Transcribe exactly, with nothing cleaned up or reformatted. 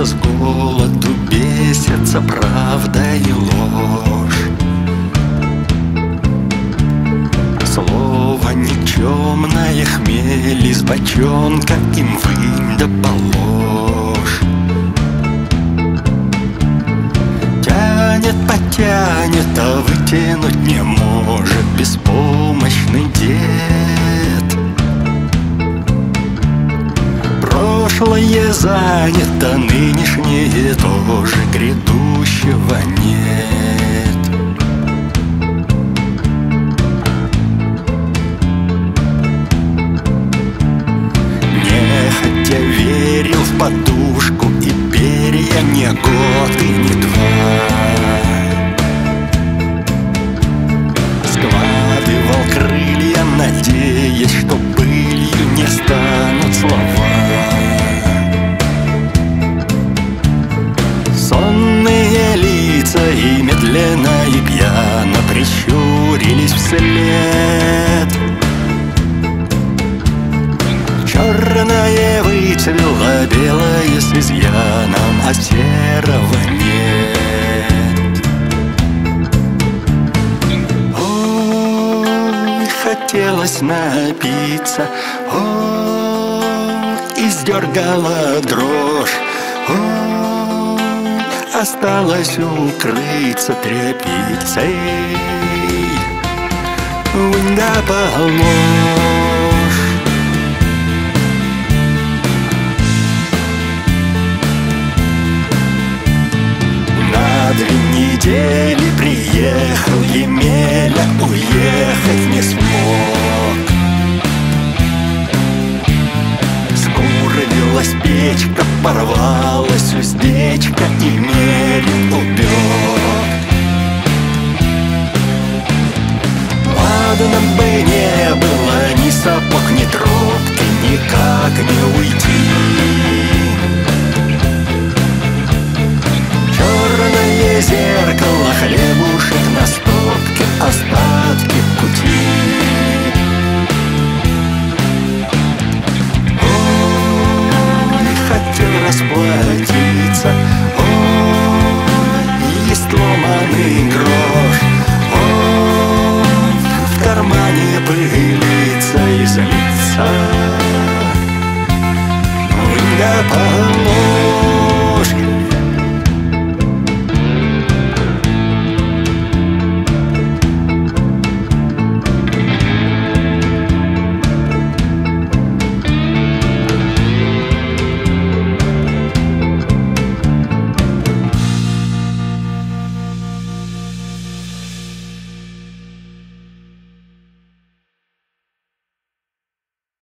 Бесится с голоду, бесится правда и ложь. Слово никчемное, хмель из бочонка им вынь да положь. Тянет, потянет, а вытянуть не может беспомощный дед. Прошлое занято, нынешнее тоже, грядущего нет. Нехотя верил в подушку и перья не год и не два. Складывал крылья, надеясь, что пылью не станут слова. Сонные лица и медленно и пьяно прищурились вслед. Черное выцвело, белое с изъяном, а серого нет. Ой, хотелось напиться, ой, издергала дрожь, ой, осталось укрыться тряпицей. Вынь да положь. Две недели приехал Емеля, уехать не смог. Скурвилась печка, порвалась уздечка, Емелин убег. Ладно бы не было ни сапог, ни трубки, никак не уйти. Зеркало, хлебушек на стопке, остатки пути. Ой, хотел расплатиться, ой, есть ломаный грош, ой, в кармане пылится и злится. Вынь да положь.